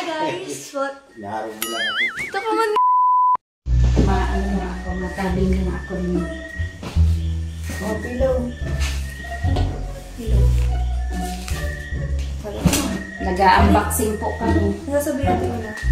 Hi guys! What? Naharap mo lang ako. Ito ka man. Maano na ako, matabing na ako rin. Oh, pillow. Pillow. Wala mo. Nag-unboxing po kami. Nasabi natin mo na.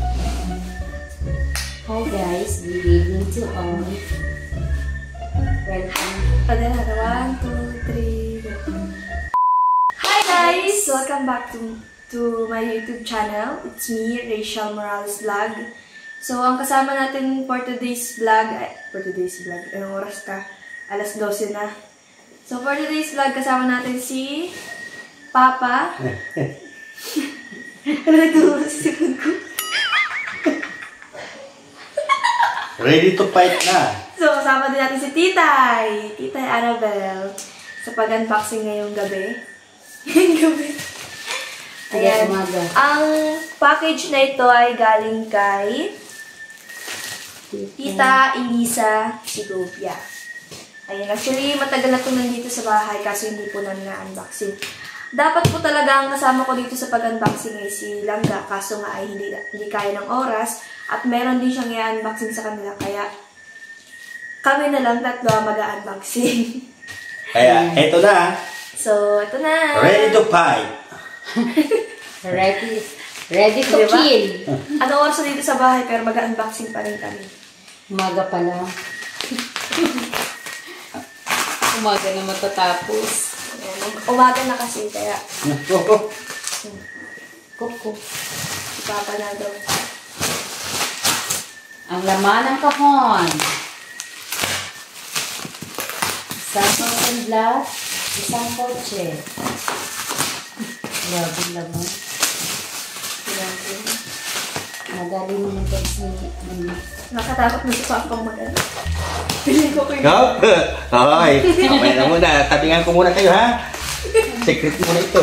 Hi guys, good evening to all. Welcome. Pwede na. 1, 2, 3, go. Hi guys! Welcome back to my YouTube channel. It's me, Rachel Morales Vlog. So, ang kasama natin for today's vlog, anong oras ka? Alas 12 na. So, for today's vlog, kasama natin si Papa. Ano ito? Sisikod ko. Ready to fight na. So, kasama din natin si Titay. Titay Annabelle. Sa pag-unboxing ngayong gabi. Ngayong gabi. Ayan. Ang package na ito ay galing kay Tita Elisa Sigopia. Ayan. Actually, matagal na ito nandito sa bahay kaso hindi po namin na-unboxing. Dapat po talaga ang kasama ko dito sa pag-unboxing ay si Langga. Kaso nga ay hindi kaya ng oras. At meron din siyang i-unboxing sa kanila. Kaya kami na lang tatlo ang mag-unboxing. Kaya, eto na. So, ito na. Ready to fight. Ready to Diba? kill. Ano oras na dito sa bahay pero mag-unboxing pa rin kami. Umaga pa lang. Umaga na matatapos. Ayan, umaga na kasi kaya Kuko. Papa na daw. Ang laman ng kahon. Isang cotton glass, isang kotse. Grabe laman. Magaling mo nito si Nakatakot na si Papa mag-ano. Piling ko kayo. Go! Hoy! Okay na muna. Tabingan ko muna kayo, ha? Secret muna ito.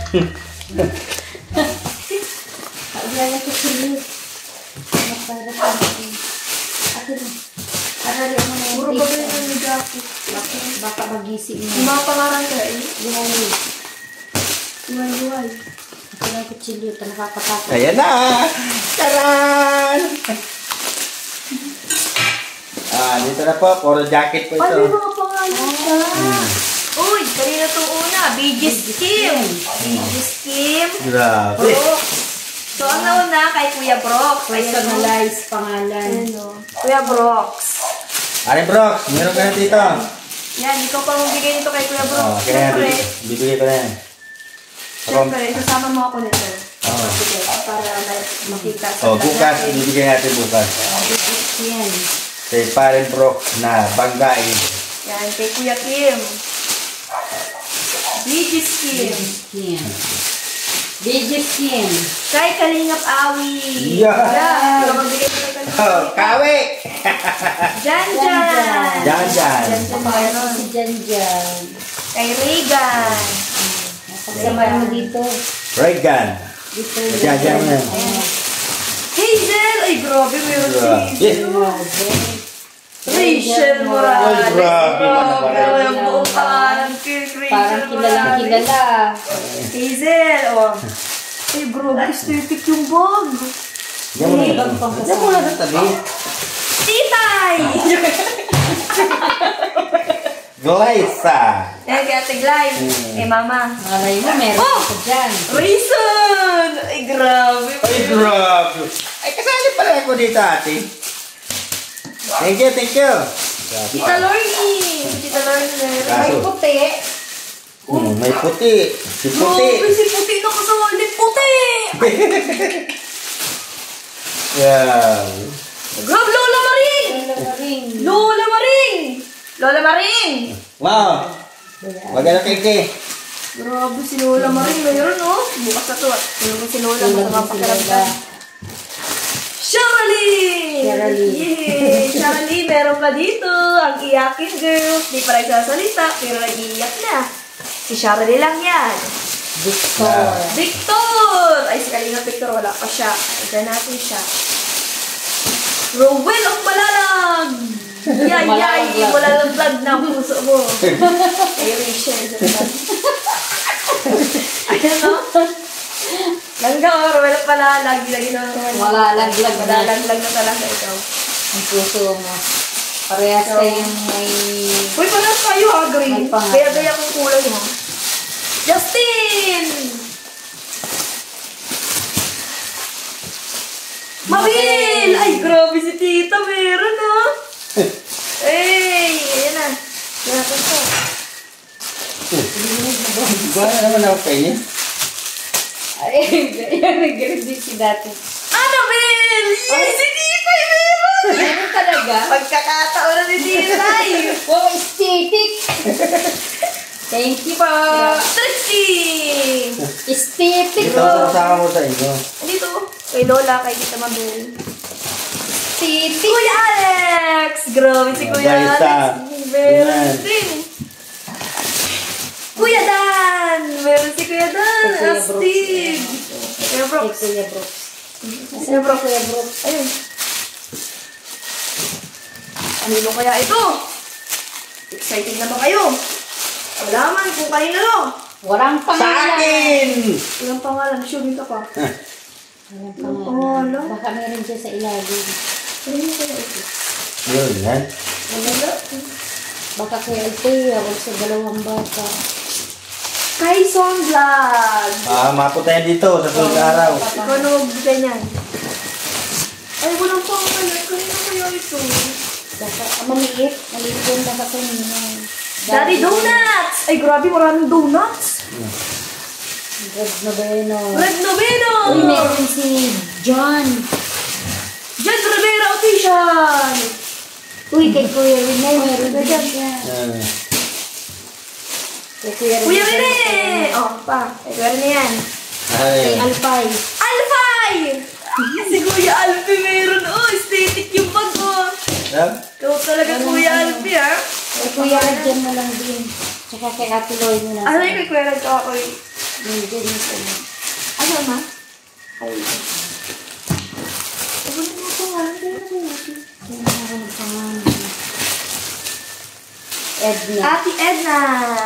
Pag-lala ko sila. Para sa akin. Akin na. Arali mo na yung Puro ba ganyan ang jacket? Baka magising mo. Yung mga pangaran ka eh. Luhay. Luway-luway. Ako na yung kutsilyo. Ito nakakatakot. Ayan na! Taran! Dito na po. Puro jacket po Ay, may ito. mga pangalan ka. Uy, kanina itong una. BG's Kim. BG's Kim. Grabe. Brooks. So, ang nauna kay Kuya Brooks. Personalized pangalan. Ano? Kuya Brooks. Are Brox, meron ka na dito. Yan, ikaw pa magbigay nito kay Kuya Brooks. Kaya Siyempre, bibigay ko na yan. siyempre, isasama mo ako nito. Oo. Sige, para makita sa Bukas, ibibigay natin bukas. Yan. Kay Paren Brox na banggain. Yan, kay Kuya Kim. BG's Kim. Yan. DJ Skin. Kay Kalingap Awi. Yeah. Ikaw magbigay nito kay Kalingap Oh, Awi. kawi! Jan-Jan. Jan-Jan. Mayroon si Jan-Jan. Kay Regan. Kasama mo dito. Regan. Dito. Jan-Jan mo yan. Hazel! Ay, grabe, meron si Hazel. Grabe. Rachel Morales. Ay, grabe naman. Grabe, ang buong pangalan kay Rachel Parang kilalang Morales. kilala. Hazel, oh. Ay, bro, aesthetic yung bag. Diyan mo na. Ibang pang Diyan mo na sa tabi. Titay! Glyza. Yan, kay Ate Glide. Eh, Mama. Malay mo, meron Oh! ka dyan. Reason! Ay, grabe. Ay, grabe. Ay, kasali pala ako dito, ate. Thank you, thank you. Tita Lorny. Tita Lorny. May Kaso. puti. May puti. Si puti. Grabe, si puti na kasawali. Puti! Yeah. Grabe, Lola Maring! Ring. Lola Maring! Lola Maring! Wow. Maganda kay Grabe, si Lola Maring. Mayroon, oh. Bukas na to. Mayroon ko si Lola. Masama pakiramdam. Shirley! Yay! Shirley, meron ka dito. Ang iyakin, girl. Di pa nagsasalita, pero nag-iiyak na. Si Shirley lang yan. Victor. Victor! Ay, si Kalinga Victor, wala pa siya. Igan natin siya. Rowell of Malalag! Yay, yay! Malalag vlog na ang puso mo. Ay, Rachel. Ayan, no? Langga, Rowell of pala, lagi-lagi na. Wala laglag na. Malalaglag na talaga ikaw. Ang puso mo. Parehas kayong may... Uy, parang kayo ha, green. May pangalan. Kaya gaya kong kulay mo. Justin! Mabil! Ay, grabe si tita. Meron ha. Hey, ayan na. Yan natin to. Ba naman ako kayo? Ay, yan, nag-grade si dati. Annabelle! Yes, si tita meron! Meron talaga? Pagkakataon na ni tita. Wow, aesthetic! Thank you po! Stretching! Aesthetic Dito po! sa mo sa inyo. Dito, kay Lola, kay Tita Mabel. Aesthetic! Kuya Alex! Grabe si Kuya Guys, Alex. Meron yan. din. Kuya Dan! Meron si Kuya Dan. Kay Kuya Astig! Kuya Kay Brooks. Kuya Brooks. Kuya Brooks. Kuya Brooks. Ayun. Ano kaya ito? Excited na ba kayo? Wala man kung kanina no. Walang Sa pangalan! akin! Walang pangalan. Assuming ka pa. Walang Wala. pangalan. Baka meron siya sa ilalim. Kanina kaya ito? Yun, yan. Wala. Baka kaya ito yung sa dalawang bata. Kaison Vlog! Mapo tayo dito sa sunog araw. Ikaw na magbigay niyan. Ay, walang pangalan. Kanina kaya ito? Baka maliit. Maliit yung baka kanina. Daddy Donuts! Ay, grabe, maraming donuts. Red Noveno. Red Noveno! Uy, meron si John. Jan Rivera Official! Uy, kay Kuya Rene, meron din siya. Kay Kuya Rene. Kuya Rene! Oh, pa. Ay, Kuya Rene yan. Kay Ay. Alpay. Alfay! Si Kuya Alfie meron. Oh, aesthetic yung bag mo. Ikaw talaga Kuya Alfie, ha? Kay Kuya Rene mo lang din. Tsaka kay Ate Loy mo lang. Ano yung kay Kuya Rene ako? Hindi din ito. Ano, ma? Ay, wala mo pangalan. Kaya na kaya natin. Kaya meron ng pangalan. Edna. Ate Edna!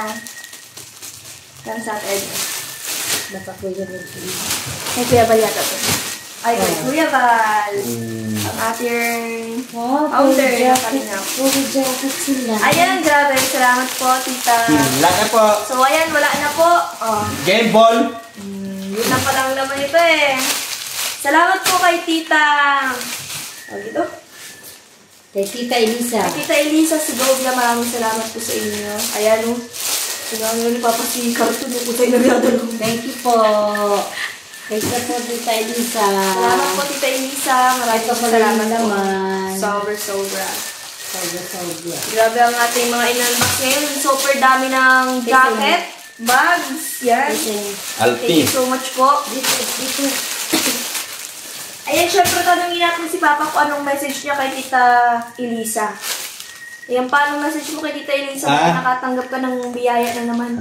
Yan sa Ate Edna. Baka Kuya Rene. Kay Kuya Bal yata to. Ay, kay Kuya Bal. Ang ating Wow, founder puro ng jacket. Kalingap. Puro jacket sila. Ayan, grabe. Salamat po, tita. Wala na po. So, ayan, wala na po. Oh, Game ball. yun na palang naman ito eh. Salamat po kay tita. O, dito. Kay Tita Elisa. Kay tita Elisa Segovia, maraming salamat po sa inyo. Ayan, oh. Kailangan nyo ni Papa si Cartoon yung kutay na binadalo. Thank you po. Kay Tita Elisa. Salamat po, tita Elisa. Maraming Ito pala salamat po. naman. Sobra. Sobra. Grabe ang ating mga in-unbox ngayon. Super dami ng jacket, bags, yan. Thank Alpi. you so much po. Dito. Ayan, syempre tanongin natin si Papa kung anong message niya kay Tita Elisa. Ayan, paano message mo kay Tita Elisa kung nakatanggap ka ng biyaya na naman?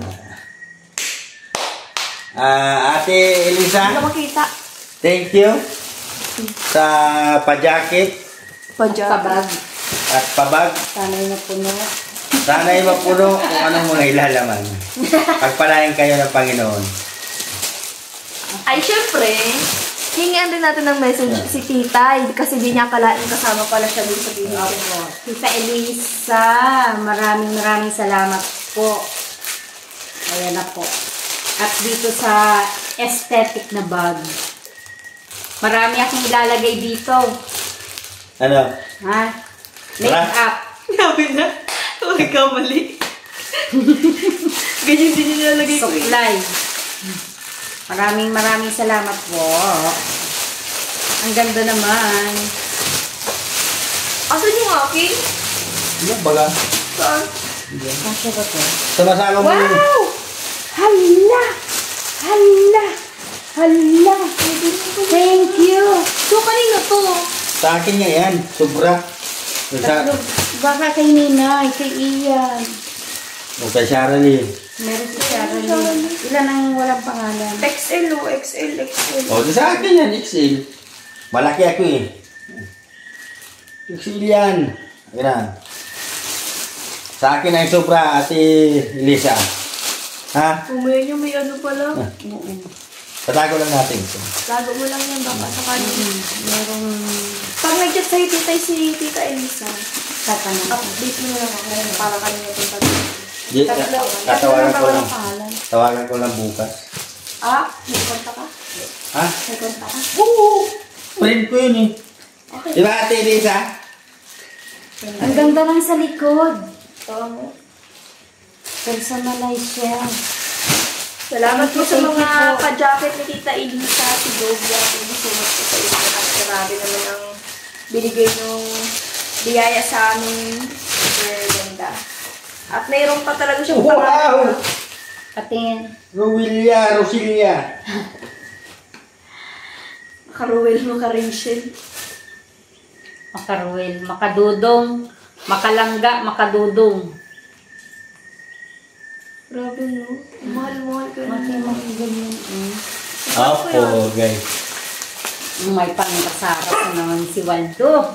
Ate Hindi Elisa, ka makita. thank you sa pa-jacket Kabag. at pabag. Sana'y na puno. Sana'y mapuno kung anong mga ilalaman. Pagpalain kayo ng Panginoon. Ay, syempre, hingian din natin ng message si Tita kasi di niya akalain kasama pala siya dun sa video. Opo. Tita Elisa, maraming salamat po. Ayan na po. At dito sa aesthetic na bag. Marami akong ilalagay dito. Ano? Ha? Make-up. Sabi na, huwag ka mali. Ganyan din yung nilalagay ko. Supply. Maraming salamat po. Ang ganda naman. Asan yung akin? Ano baga? Saan? Kasya ba to? Sumasama mo yun. Wow! Hala! Thank you! So, kanina to. Sa akin nga yan. Sobra. Tatlo, baka kay Ninay, kay Ian. O kay Sharalee. Meron si Sharon. Ilan ang walang pangalan? XL o, XL. O, sa akin yan, XL. Malaki ako eh. XL yan. Ayan. Sa akin ay sobra, Ate Elisa. Ha? Umaya nyo, may ano pala. Oo. Patago lang natin ito. Lago mo lang yan, baka sa kanina. Merong Pag nag-chat sa'yo, tita, si Tita Elisa, tatanong. update mo na lang ako para kanina itong Di, tatawagan ko lang. Tawagan ko lang bukas. May konta ka? Ha? May konta ka? Oo! Friend ko yun eh. Okay. Di ba Ate Elisa? Ang ganda lang sa likod. Tawa mo. Personalize siya. Salamat po sa Thank you mga po. ka-jacket ni Tita Elisa, si Jovia. Thank you so much po sa inyo. At grabe naman ang binigay nung biyaya sa amin. Super ganda. At mayroon pa talaga siyang Wow! pangalan. Patingin. Rosilia. Maka-Ruel, maka-Rachel. Makaruel, makadudong, makalangga, makadudong. Grabe no. Mahal-mahal ka na. Ganyan. Opo, guys. May pangkasarap na naman si Waldo.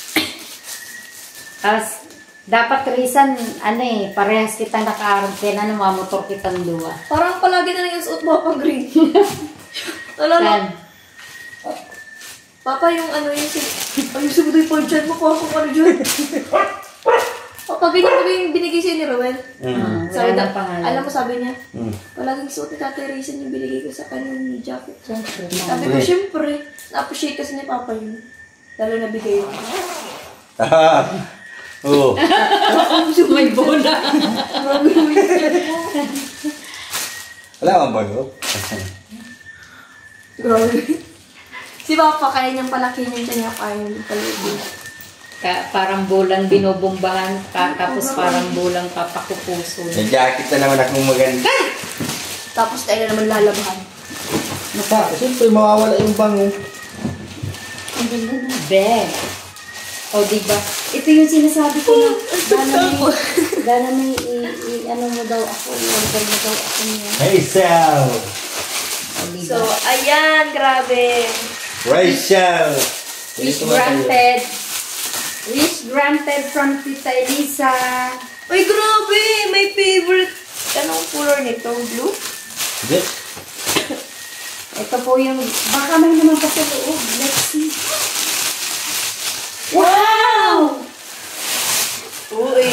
Tapos, dapat Risan, parehas kita nakaarap kaya na mamotor kitang duwa. Parang palagi na lang yung suot mo pang green. Alala, Saan? Papa, yung yung subudoy po dyan, makuha ko ano dyan. Papa, ganyan ba yung binigay sa'yo ni Rowel? Sabi Wala na, pangalan. alam mo sabi niya, palaging suot ni Tatay Raisin yung binigay ko sa kanyang jacket. Siyempre. Sabi ko, syempre, na-appreciate kasi ni Papa yun. Lalo na bigay mo. Oo. May bola. Grabe mo yung dyan mo. Wala kang bago? Grabe. Si Papa, kaya niyang palakinin siya niya, kaya niyang palagin. Parang bulang binubumbahan, tapos parang bulang papakupuso. May jacket na naman akong maganda. Tapos tayo na naman lalabahan. Siyempre mawawala yung bango. Ang ganda ng bag. O, diba? Ito yung sinasabi ko na, gana may ano mo daw ako, i-order mo daw ako niya. Hey, Sal! O, diba? So, ayan, grabe. Rachel! Wish granted. Wish granted from Tita Elisa. Ay, grabe! My favorite. Anong color nito? Blue? Hindi. Ito po yung, baka may naman pa sa loob. Let's see. Wow! Uy!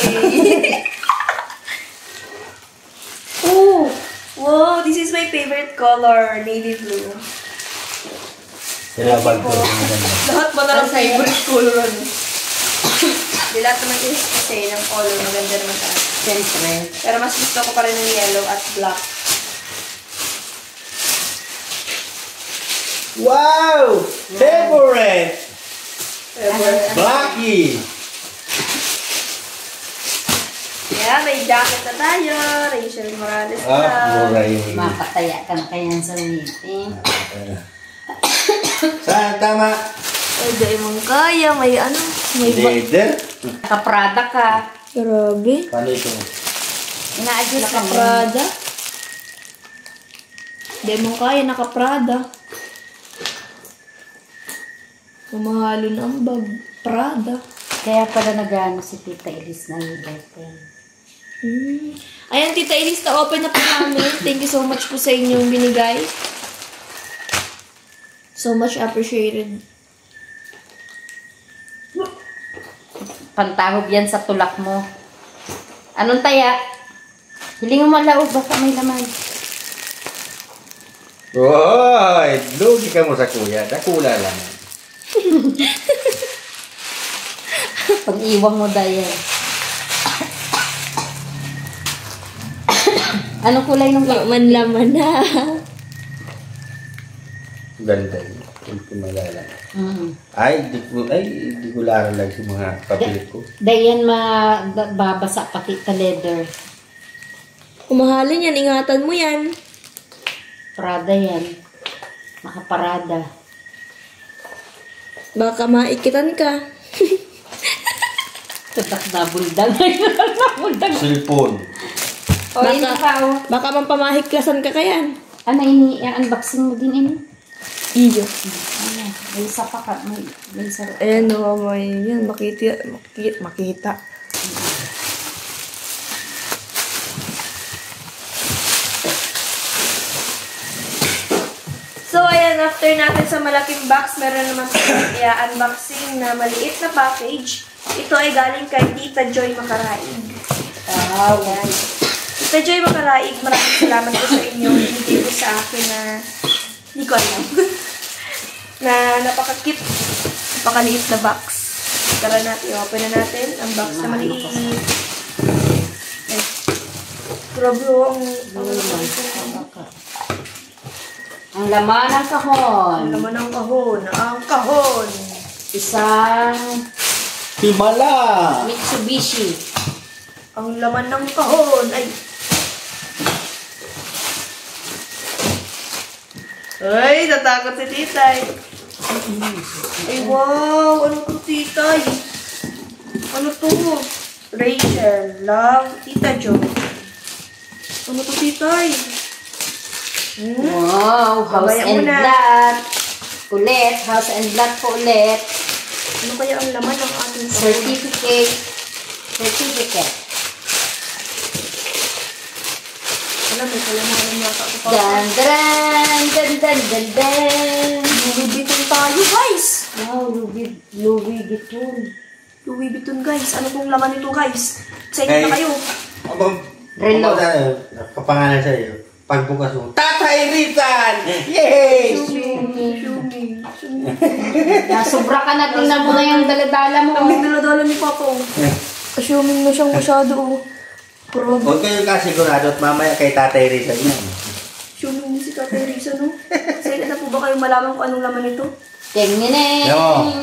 Oh! Wow, this is my favorite color. Navy blue. Sinabag ko yung maganda. Lahat ba na lang favorite color ano? Di lahat naman kasi ng color. Maganda naman talaga. Siyempre. Pero mas gusto ko pa rin ng yellow at black. Wow! Favorite! Blackie! Yeah, may jacket na tayo. Rachel Morales na. Mura yun. Makataya ka na kaya sa meeting. Saan? Tama? Ay, dahil mong kaya. May ano? May Leather? Nakaprada ka. Grabe. Paano ito? Ina-adjust ka mo. Naka-Prada. Dahil mong kaya, naka-Prada. Mamahalo na ang bag. Prada. Kaya pala nag-ano si Tita Elis na yung boyfriend. Ayan, Tita Elise, na-open na po namin. Thank you so much po sa inyong binigay. So much appreciated. Pantahob yan sa tulak mo. Anong taya? Hiling mo malaog, baka may laman. Oy! Lugi ka mo sa kuya. Dakula lang. Pag-iwang mo dahil. Anong kulay nung Laman-laman na. Ganda yun. Hindi ko malala. Mm. Ay, di ko laro lang sa mga papilit ko. Dayan babasa pati sa leather. Kumahalin yan, ingatan mo yan. Prada yan. Nakaparada. Baka maikitan ka. Tatak na buldag. Buldag. Cellphone. O, ini ka o. Baka mampamahiklasan ka kayan. Ano, unboxing mo din ini? Iyo. Ano, may isa pa ka. May isa. Ayan o, may yan. Makita. after natin sa malaking box, meron naman i-unboxing na maliit na package. Ito ay galing kay Tita Joy Macaraig. Wow. Ayan. Tita Joy Macaraig, maraming salamat po sa inyo. Binigay po sa akin na hindi ko alam. Na napaka-cute, napakaliit na box. Tara natin, open na natin ang box na maliit. Grabe ang laman ng kahon. Ang laman ng kahon. Ang kahon. Isang Himala! Mitsubishi. Ang laman ng kahon ay... Ay, natakot si Titay. Ay, wow! Ano to, Titay? Ano to? Rachel, love, Tita Jo. Ano to, Titay? Wow, house Babaya and muna. blood. Ulit, house and blood po ulit. Ano kaya ang laman ng ating kahon? Certificate. Alam, may kalamanan yata ako pa. Dan, dan, dan, dan, dan, dan. Louis Vuitton tayo, guys! Wow, Louis Vuitton. Louis Vuitton, guys. Ano pong laman nito, guys? Excited na kayo. Relo. Kapangalan sa iyo. Pagbukas mo. Tatay Rizal! Yay! Shumi. Nasubra ka na, tingnan mo na yung daladala mo. Ang dala-dala ni Papa, oh. Assuming na siyang masyado, oh. Grabe. Huwag kayo kasigurado at mamaya kay Tatay Rizal yan. Assuming na si Tatay Risa, no? Excited na po ba kayo malaman kung anong laman nito? Tingnan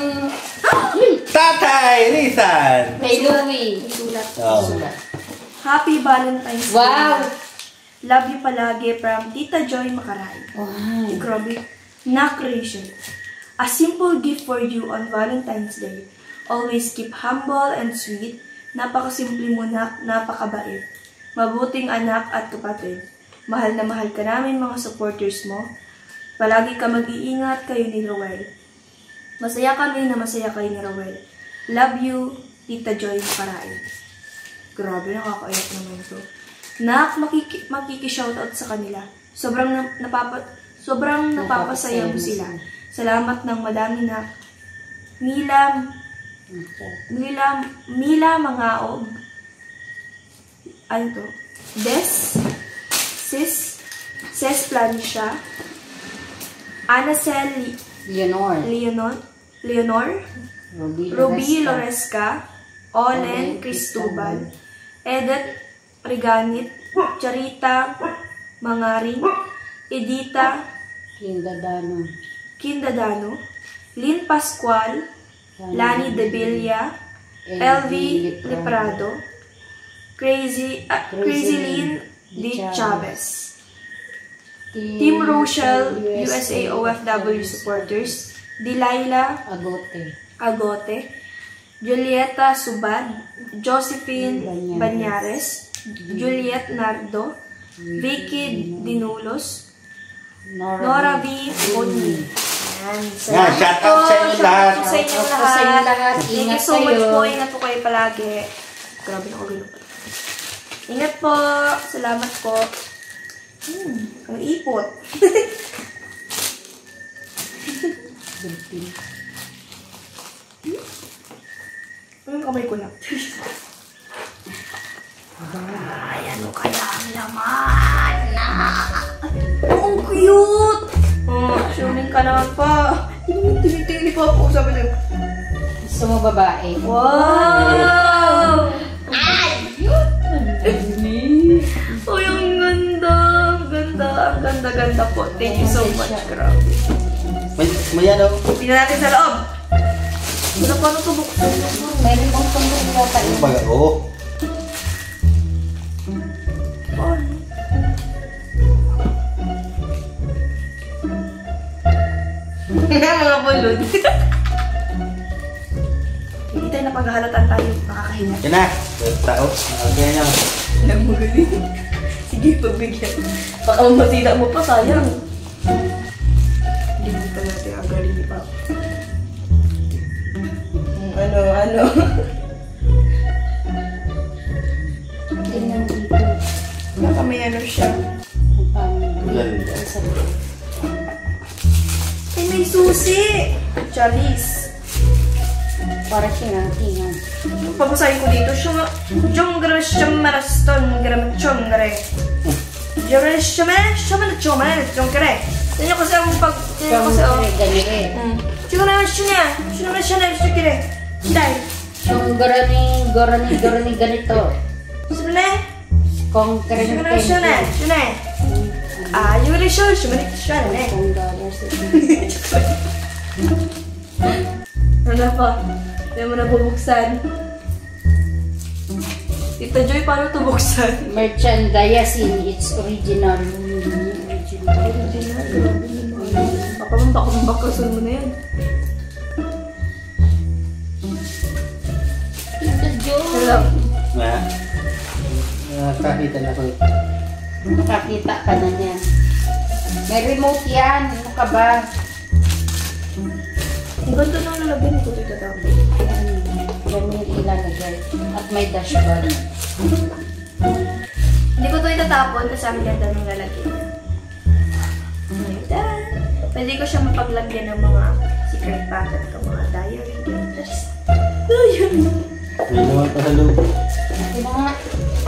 Tatay Rizal! Kay Louie. May sulat. Oh. Happy Valentine's Day. Wow! Love you palagi from Tita Joy Macaraig. Wow. Grabe. Nak Rachel. A simple gift for you on Valentine's Day. Always keep humble and sweet. Napakasimple mo, nak, napakabait. Mabuting anak at kapatid. Mahal na mahal ka namin mga supporters mo. Palagi ka mag-iingat kayo ni Rowell. Masaya kami na masaya kayo ni Rowell. Love you, Tita Joy Macaraig. Grabe, nakakaiyak naman ito. Nak, makiki-shoutout sa kanila. Sobrang napapasaya mo sila. Salamat ng madami, Nak. Mila Mangaog. Ano to? Ses Planisha. Anacel Leonor. Ruby Loresca. Olen Cristobal. Edith Reganit, Charita Mangaring, Edita Kindadano, Lynn Pascual, Lani De Villa, LV Leprado, Crazy Lynn D. Chavez, Team Rochelle, USA OFW supporters, Delilah Agote, Julieta Subad, Josephine Banyares, Juliet Nardo, Vicky Dinulos, Nora V. Bodney. Shout out sa inyo lahat. Sa inyo lahat. Thank you so much po. Ingat po kayo palagi. Grabe na ako gano'n. Ingat po. Salamat po. Ang ipot. Yung kamay ko lang. Ay, ano kaya ang laman? Ang cute! Assuming ka naman pa. Tingin ni Papa. Sabi niya. Gusto mo babae? Wow! Ay! Uy, ang ganda! Ang ganda po. Thank you so much. Grabe. May ano? Tingnan natin sa loob. Wala pa nung tubuksan. Meron bang tumbok yata yun? Oo. Mga bulod. Hindi tayo napaghahalatan tayo. Makakahinga. Yan na. Tao. Okay na. Alam mo galing. Sige, pagbigyan. Baka masina mo pa, sayang. Hindi mo pa natin ang galing ni Papa. Ano? Tingnan dito. Baka may ano siya. Ang Ganda. susi. Charis. Para sinang-tingan. Papasahin ko dito. Jongre shamaraston gram chongre. Jongre chongre. Tingnan ko sa pag... Tingnan ko sa... Ganire. Siguro siya. Siguro. Dai. Yung garani ganito. Siguro. Concrete. Siguro. Ah, yung resyo. Siguro. Wala pa. Hindi mo na bubuksan. Tita Joy, paano ito buksan? Merchandising, it's original. Bakasan mo na yan. Tita Jo. Hello. Nakakita na ko. Nakakita ka na niyan. May remote yan. Ano ka ba? Ang ganda nang lalagyan ko dito daw. Ganyan ilalagay. At may dashboard. Hindi ko ito itatapon kasi ang ganda nang lalagyan. Pwede ko siya mapaglagyan ng mga secret packet ko, mga diary. Ayun. May naman pa sa loob. Ito na nga.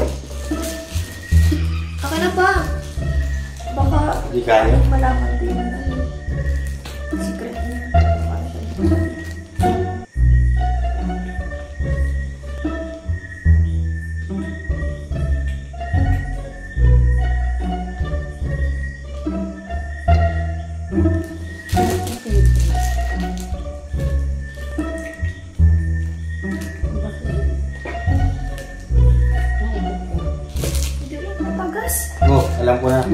Okay na ba? Baka Di kaya? malaman din yung secret niya. Alam ko na.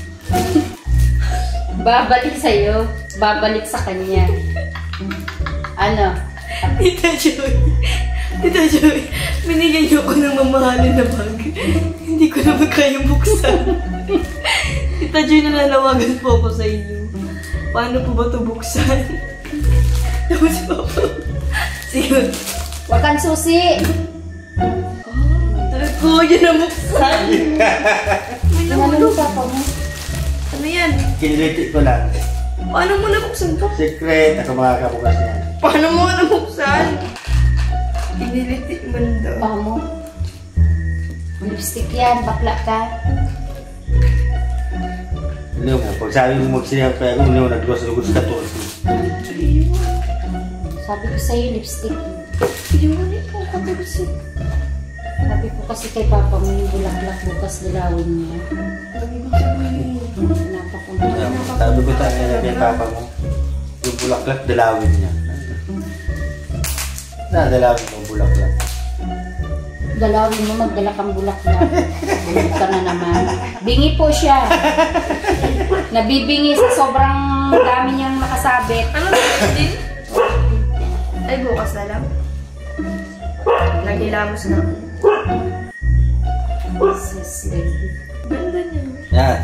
Babalik sa'yo. Babalik sa kanya. Ano? Tita Joy, binigyan niyo ako ng mamahalin na bag. Hindi ko naman kayang buksan. Tita Joy, nananawagan po ako sa inyo. Paano po ba ito buksan? Tapos Papa. Sige. Huwag kang susi. Talaga ko, yan ang buksan. May nahulog. Ano yan? Kinilitik ko lang. Paano mo nabuksan to? Secret. Ako makakabukas niya. Paano mo nabuksan? Kinilitik man daw. Pamo. Lipstick yan. Bakla ka. Ano mo? Pag sabi mo magsinayang pa ako, ano nagdos-lugos ka to. Sabi ko sa'yo, lipstick. Yung ano yung kakatalusin? Sabi ko kasi kay Papa mo yung bulaklak bukas dalawin niya. Napakunta. Sabi ko tayo na kay Papa mo. Yung bulaklak, dalawin niya. Dalawin mo yung bulaklak. Dalawin mo, magdala kang bulaklak. Bulog ka na naman. Bingi po siya. Nabibingi sa sobrang dami niyang nakasabit. Ano ba din? Ay, bukas na lang. Naghilamos na ako. Ganda niya. Yan.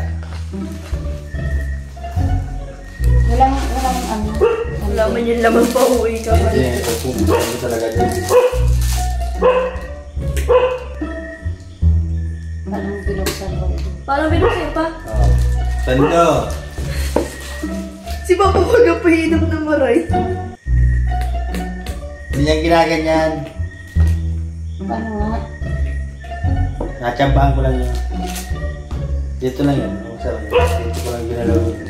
Walang ano. Wala man yung laman pa uwi ka pa. Hindi, pupunta mo talaga dyan. Walang binuksan ko. Parang binuksan pa. Tando. Si Papa magapahinap na maray. Hindi niya ginaganyan. Paano nga? Natsampaan ko lang yun. Dito lang yun. Dito ko lang ginalaw yun.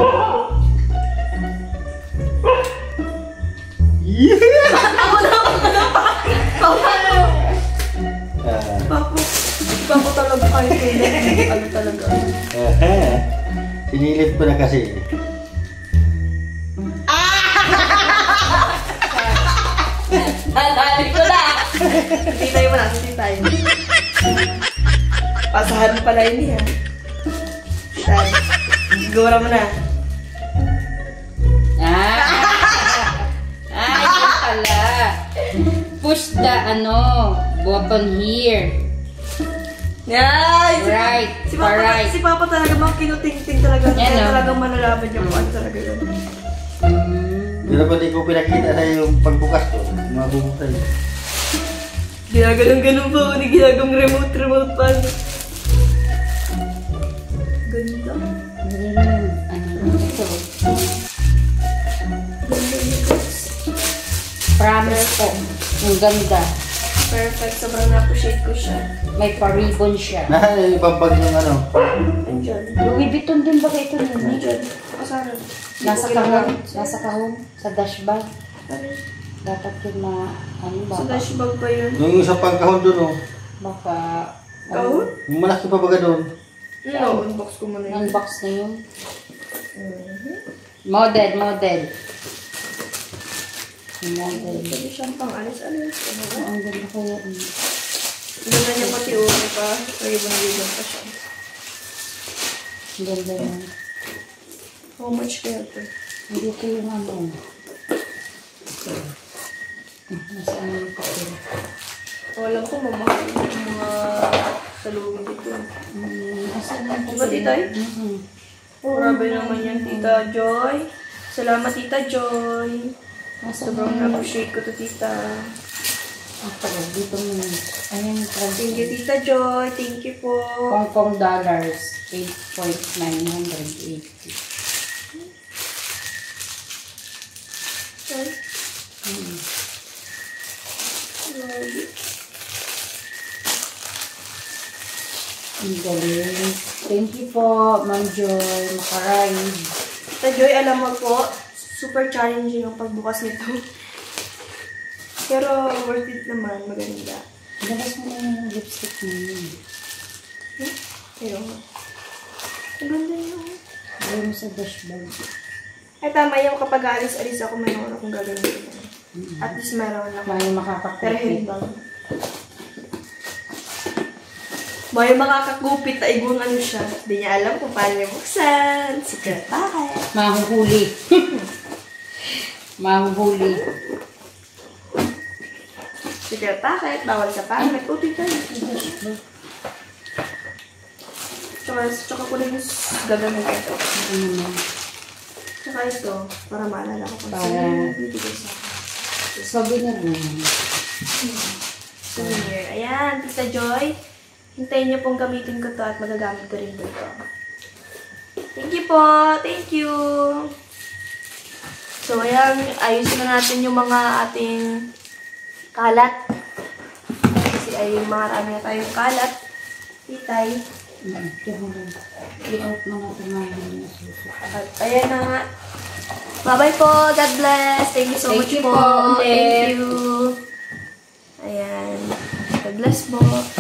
Papa talaga kayo kailan. Ano talaga? Sinilip ko na kasi. Nadali ko na! Titay mo na, titay. Pasahan mo pala yun yan. Titay. Sigura mo na. Yun pala. Push the button here. Yay! Right. Si Papa talaga mga kinuting-ting talaga. Yan, Kaya no? talagang manalaman niya kung ano talaga yun. Pero pati ko pinakita sa yung pagbukas ko. Mabubuksan yun. Ginaganong-ganong pa ako ni ginagong remote pa. Ganda. Ito. Ang ganda. Perfect. Sobrang na-appreciate ko siya. May pa-ribbon siya. Ibang bag yung ano. Andyan. Louis Vuitton din ba ito nini? Andyan. Kasana. Nasa kahon. Nasa kahon. Sa dashbag. Ano? Dapat yun na, ano ba? Sa dashbag ba yun? Yung isang pagkahon doon, oh. Baka, Kahon? Yung malaki pa baga doon. No, unbox ko muna yun. unbox na yun. Model. Model. Pwede siyang pang-alis-alis. Ano ba? Ang ganda kaya. Ang ganda niya pati uri pa. Ribbon pa siya. Ang ganda yan. How much kaya ito? Hindi ko yung ano. Nasaan yung papel? Alam ko mamahal yung mga salubong dito. Nasaan yung papel? Diba, titay? Grabe Oh, naman yan, Tita Joy. Salamat, Tita Joy. Sobrang na-appreciate ko to, Tita. Dito mo. Ayan, Thank you, Tita Joy. Thank you po. Hong Kong dollars, 8.980. Ay. Grabe. Ang galing. Thank you po, Ma'am Joy. Makaride. Tita Joy, alam mo po, super challenging ang pagbukas nito. Pero worth it naman, maganda. Labas mo na yung lipstick mo. Ayun. Maganda yun. Gawin mo sa dashboard. Ay, tama yung kapag alis-alis ako, mayroon akong gagawin. At least mayroon ako. May Pero makakapit. hindi. May makakagupit na ibang ano siya. Hindi niya alam kung paano niya buksan. Secret. Bakit? Mahuhuli. Mahuhuli. Secret. Bakit? Bawal sa pangit. O, tita. Tsaka ko rin yung gagamitin ito. Ano naman? Tsaka ito, para maalala ko kung Para- sino bibigay sa akin. Souvenir mo. Souvenir. Ayan, Tita Joy. Hintayin niyo pong gamitin ko to at magagamit ko rin po ito. Thank you po. Thank you. So, ayan. Ayusin na natin yung mga ating kalat. Kasi ay marami na tayong kalat. Titay. I-out mo natin mga At ayan na nga. Bye-bye po. God bless. Thank you so Thank much you po. po, Thank you. Ayan. God bless po.